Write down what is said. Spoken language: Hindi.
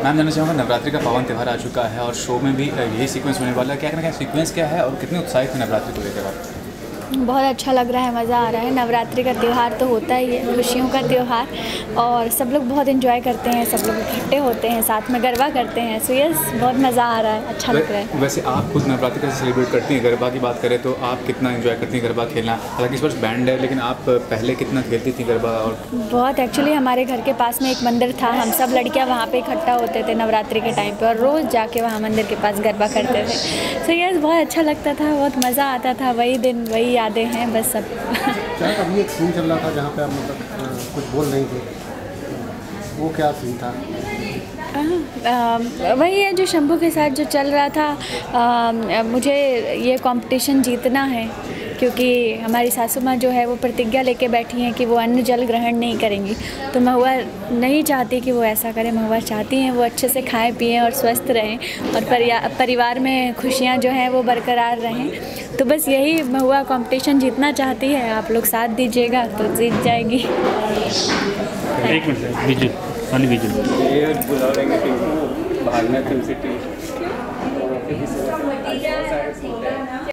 मैम जानना चाहूँगा, नवरात्रि का पावन त्यौहार आ चुका है और शो में भी यही सीक्वेंस होने वाला है। क्या कहना, क्या सीक्वेंस क्या है और कितने उत्साहित हैं नवरात्रि को लेकर आप? बहुत अच्छा लग रहा है, मज़ा आ रहा है। नवरात्रि का त्यौहार तो होता ही है, खुशियों का त्यौहार, और सब लोग बहुत एंजॉय करते हैं, सब लोग इकट्ठे होते हैं, साथ में गरबा करते हैं। सो यस, बहुत मज़ा आ रहा है, अच्छा लग रहा है। वैसे आप खुद नवरात्रि कैसे सेलिब्रेट करती हैं? गरबा की बात करें तो आप कितना एंजॉय करती हैं गरबा खेलना? हालांकि इस वर्ष बैंड है, लेकिन आप पहले कितना खेलती थी गरबा? और बहुत एक्चुअली हमारे घर के पास में एक मंदिर था, हम सब लड़कियां वहाँ पे इकट्ठा होते थे नवरात्रि के टाइम पे, और रोज़ जाके वहाँ मंदिर के पास गरबा करते थे। सो यस, बहुत अच्छा लगता था, बहुत मज़ा आता था। वही दिन, वही यादें हैं बस सब। सर, अभी एक सीन चल रहा था जहाँ पे आप मतलब कुछ बोल रही थी, वो क्या सीन था? वही है जो शंभू के साथ जो चल रहा था। मुझे ये कंपटीशन जीतना है, क्योंकि हमारी सासू माँ जो है वो प्रतिज्ञा लेके बैठी हैं कि वो अन्न जल ग्रहण नहीं करेंगी। तो महुआ नहीं चाहती कि वो ऐसा करे, महुआ चाहती हैं वो अच्छे से खाएं पिएं और स्वस्थ रहें, और परिवार में खुशियाँ जो हैं वो बरकरार रहें। तो बस यही, महुआ कंपटीशन जीतना चाहती है, आप लोग साथ दीजिएगा तो जीत जाएगी। एक मिनट, विजुअल खाली विजुअल ये बुला लेंगे कि भागना तुम सिटी